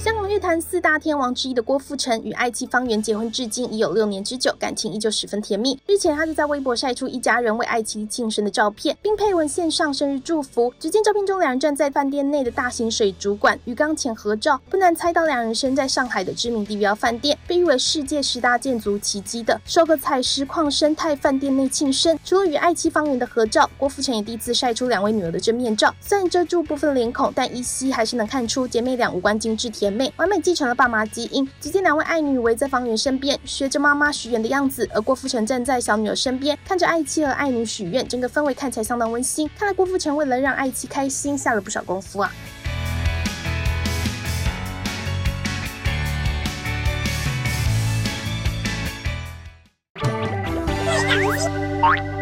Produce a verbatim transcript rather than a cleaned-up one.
香港乐坛四大天王之一的郭富城与爱妻方圆结婚至今已有六年之久，感情依旧十分甜蜜。日前，他就在微博晒出一家人为爱妻庆生的照片，并配文献上生日祝福。只见照片中两人站在饭店内的大型水族馆鱼缸前合照，不难猜到两人身在上海的知名地标饭店，被誉为世界十大建筑奇迹的首个采石矿生态饭店内庆生。除了与爱妻方圆的合照，郭富城也第一次晒出两位女儿的正面照，虽然遮住部分脸孔，但依稀还是能看出姐妹俩五官精致甜美，完美继承了爸妈基因。只见两位爱女围在方圆身边，学着妈妈许愿的样子，而郭富城站在小女儿身边，看着爱妻和爱女许愿，整个氛围看起来相当温馨。看来郭富城为了让爱妻开心，下了不少功夫啊。 Bye.